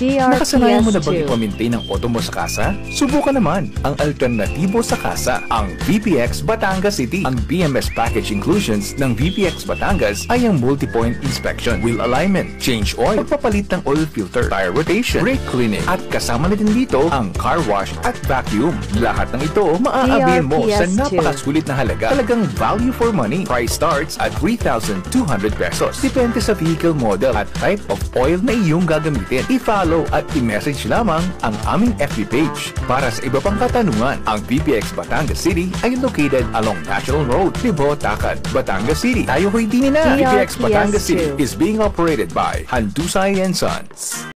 Nakasanayan mo na bang DRPS ipamintain ang auto mo sa kasa? Subukan naman ang alternatibo sa kasa, ang VPX Batangas City. Ang BMS package inclusions ng VPX Batangas ay ang multi-point inspection, wheel alignment, change oil, pagpapalit ng oil filter, tire rotation, brake cleaning, at kasama na din dito ang car wash at vacuum. Lahat ng ito maaabil mo sa DRPS napakasulit na halaga. Talagang value for money. Price starts at 3,200 pesos. Depende sa vehicle model at type of oil na iyong gagamitin. I-follow at i-message lamang ang aming FB page. Para sa iba pang katanungan, ang VPX Batangas City ay located along National Road, Libo, Takad, Batangas City. Tayo ho'y dini na! VPX Batangas City is being operated by Handusay & Sons.